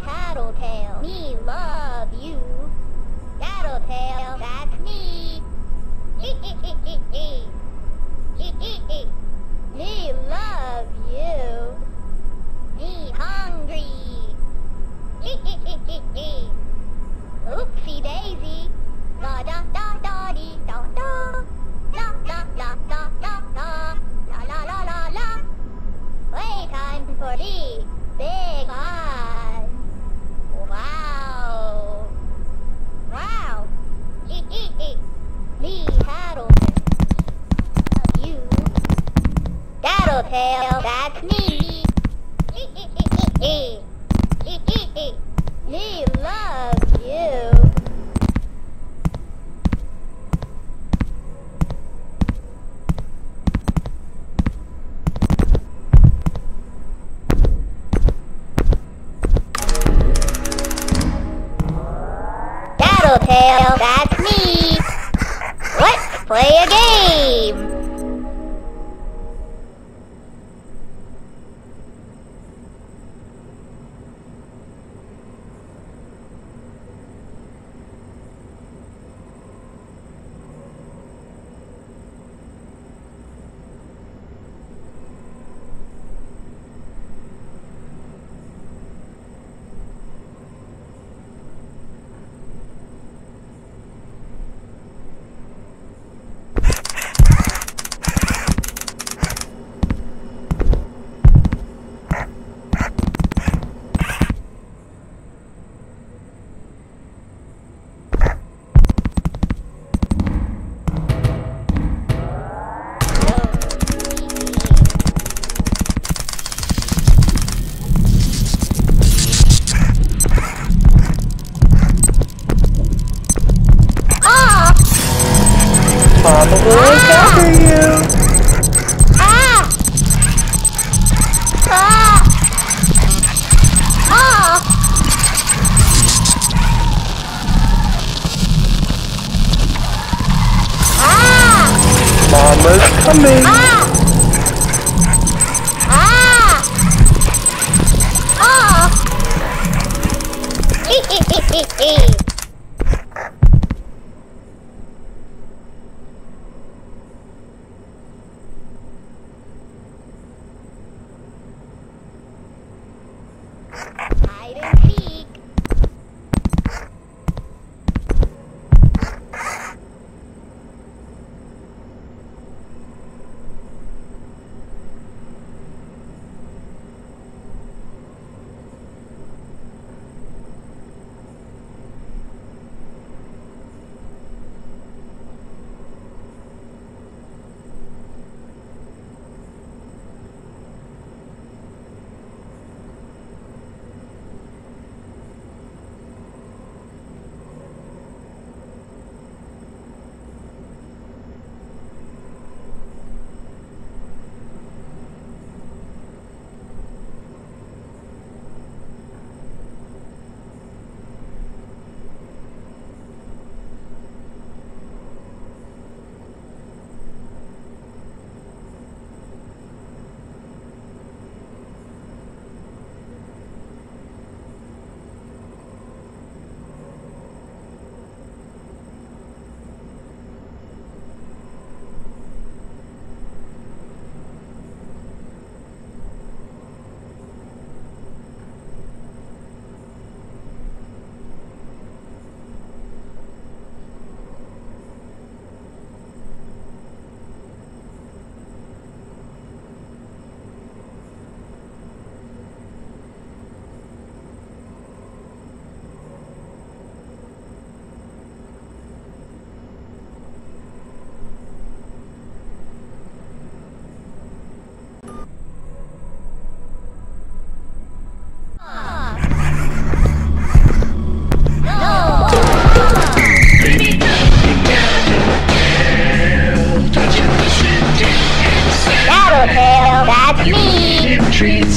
Tattletail, me love you. Tattletail, that's me. Me love you. Me hungry. Oopsie daisy. La da da da dee da da. La la la la la la. La la la la la. Playtime for the big one. Wow. Wow. Me Tattletail. Love you. Tattletail, that's me. Me love you. Tattletail, that's me. Let's play a game. Mama will look after you. Ah! Ah! Ah! Ah! Mama's coming. Ah! Ah! Ah! Hee hee hee hee hee. Hide and seek. Tattletail, that's me.